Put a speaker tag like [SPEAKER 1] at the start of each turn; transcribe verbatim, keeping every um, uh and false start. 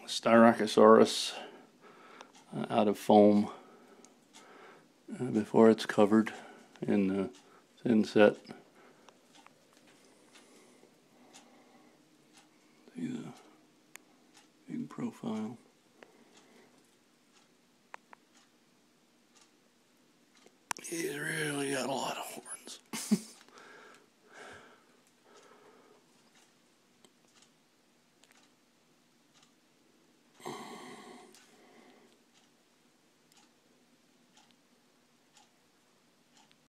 [SPEAKER 1] Styracosaurus uh, out of foam uh, before it's covered in the thin set. See the big profile. He's really got a lot of